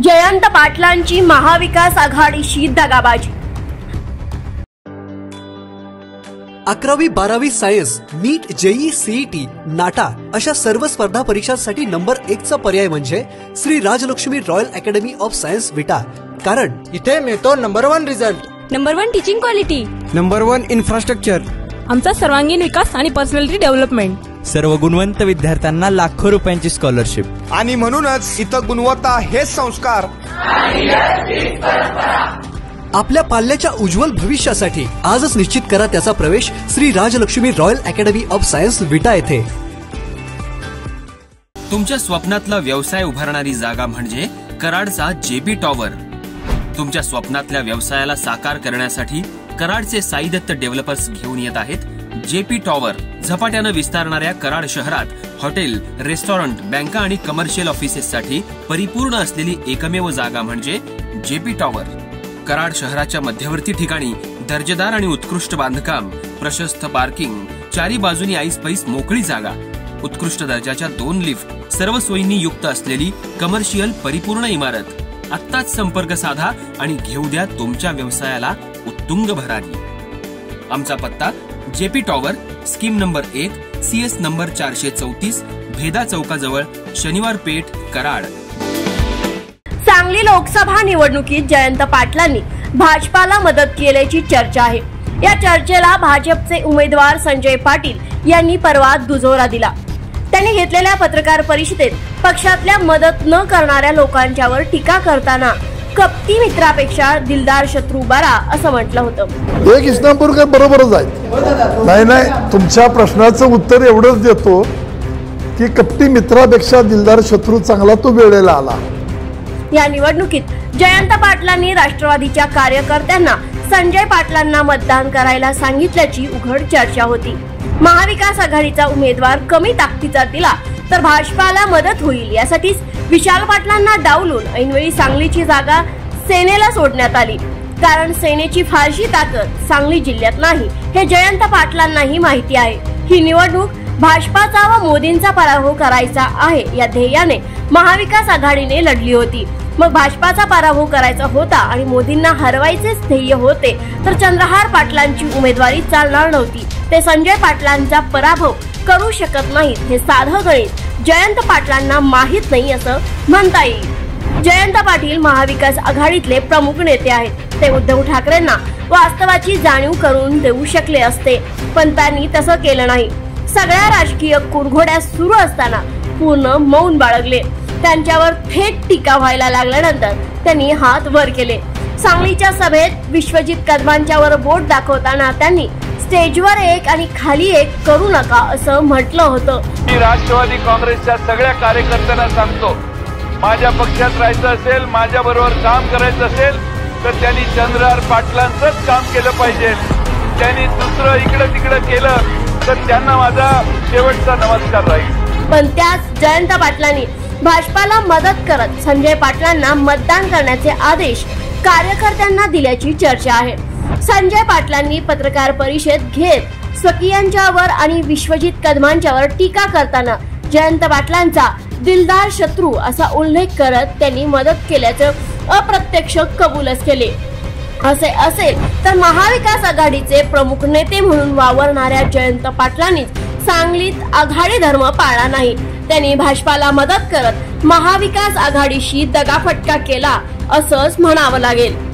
जयंत पाटलांची महाविकास आघाडीशी दगाबाजी। 11वी 12वी science, NEET, JEE, CET, NATA अशा सर्व स्पर्धा परीक्षांसाठी नंबर 1 चा पर्याय म्हणजे Shri Rajlakshmi royal academy of science Vita. कारण इथे मिळतो number 1 result, number 1 teaching quality, number 1 infrastructure, आमचा सर्वांगीण विकास आणि पर्सनॅलिटी डेव्हलपमेंट, सर्व गुणवंत विद्यार्थ्यांना लाखो रुपयांची स्कॉलरशिप आणि म्हणूनच इथं गुणवत्ता हे संस्कार। आपल्या पाल्याच्या उज्ज्वल भविष्यासाठी आजच निश्चित करा त्याचा प्रवेश Shri Rajlakshmi royal academy of science Vita येथे। तुमच्या स्वप्नातला व्यवसाय उभारणारी जागा म्हणजे कराडचा जेपी टॉवर। तुमच्या स्वप्नातल्या व्यवसायाला साकार करण्यासाठी कराडचे साई दत्त डेव्हलपर्स घेऊन येत आहेत जेपी टॉवर। झपाट्यानं विस्तारणाऱ्या कराड शहरात हॉटेल, रेस्टॉरंट, बँका आणि कमर्शियल ऑफिसेससाठी परिपूर्ण असलेली एकमेव जागा म्हणजे जेपी टॉवर। कराड शहराच्या मध्यवर्ती ठिकाणी दर्जेदार आणि उत्कृष्ट बांधकाम, प्रशस्त पार्किंग, चारी बाजूनी ऐसपैस मोकळी जागा, उत्कृष्ट दर्जाच्या 2 लिफ्ट, सर्व सोयींनी युक्त असलेली कमर्शियल परिपूर्ण इमारत। आत्ताच संपर्क साधा आणि घेऊ द्या तुमच्या व्यवसायाला उत्तुंग भरारी। आमचा पत्ता JP tower, scheme number 1, CS number 434, भेदा चौकाजवळ, शनिवार पेठ, कराड। सांगली लोकसभा निवडणुकीत जयंत पाटलांनी भाजपाला मदत केल्याची चर्चा आहे। या चर्चेला भाजपचे उमेदवार संजय पाटील यांनी परवा दुजोरा दिला। त्यांनी घेतलेल्या पत्रकार परिषदेत पक्षातल्या मदत न करणाऱ्या लोकांच्यावर टीका करताना कपटी मित्रापेक्षा दिलदार शत्रू बरा असं म्हटलं होतं। एक इस्लामपूरकर बरोबरच आहे। नाही तुमच्या प्रश्नाचं उत्तर एवढंच देतो की कपटी मित्रापेक्षा दिलदार शत्रू चांगला तो वेळेला आला। या निवडणुकीत जयंत पाटलांनी राष्ट्रवादीच्या कार्यकर्त्यांना संजय पाटलांना मतदान करायला सांगितल्याची उघड चर्चा होती। महाविकास आघाडीचा उमेदवार कमी ताकदीचा दिला तर भाजपाला मदत होईल यासाठीच विशाल पाटलांना डावलून ऐनवेळी सांगलीची जागा सेनेला सोडण्यात आली। कारण सेनेची फारशी ताकद सांगली जिल्ह्यात नाही हे जयंत पाटलांनाही माहिती आहे। ही निवडणूक भाजपाचा व मोदींचा पराभव करायचा आहे या ध्येयाने महाविकास आघाडीने लढली होती। मग भाजपाचा पराभव करायचा होता आणि मोदींना हरवायचेच ध्येय होते तर चंद्रहार पाटलांची उमेदवारी चालणार नव्हती। ते संजय पाटलांचा पराभव करू शकत नाहीत हे साधं गणित जयंत पाटलांना माहित नाही असं म्हणता येईल। जयंत पाटील महाविकास आघाडीतले प्रमुख नेते आहेत। ते उद्धव ठाकरेंना वास्तवाची जाणीव करून देऊ शकले असते, पण त्यांनी तसं केलं नाही। सगळ्या राजकीय कुरघोड्या सुरू असताना पूर्ण मौन बाळगले। त्यांच्यावर थेट टीका व्हायला लागल्यानंतर त्यांनी हात वर केले। सांगलीच्या सभेत विश्वजित कदमांच्यावर बोट दाखवताना त्यांनी स्टेजवर एक आणि खाली एक करू नका असं म्हटलं होतं। मी राष्ट्रवादी काँग्रेसच्या सगळ्या कार्यकर्त्यांना सांगतो, माझ्या पक्षात राहायचं असेल, माझ्या बरोबर काम करायचं असेल तर त्यांनी चंद्रहार पाटलांचंच काम केलं पाहिजे। त्यांनी दुसरं इकडं तिकडं केलं तर त्यांना माझा शेवटचा नमस्कार राहील। पण त्याच जयंत पाटलांनी भाजपाला मदत करत संजय पाटलांना मतदान करण्याचे आदेश कार्यकर्त्यांना दिल्याची चर्चा आहे। संजय पाटलांनी पत्रकार परिषद घेत स्वकीयांच्यावर आणि विश्वजित कदमांच्यावर टीका करताना जयंत पाटलांचा दिलदार शत्रू असा उल्लेख करत त्यांनी मदत केल्याचं अप्रत्यक्ष कबूलच केले। असे असेल तर महाविकास आघाडीचे प्रमुख नेते म्हणून वावरणाऱ्या जयंत पाटलांनी सांगलीत आघाडी धर्म पाळला नाही। त्यांनी भाजपाला मदत करत महाविकास आघाडीशी दगाफटका केला असंच म्हणावं लागेल।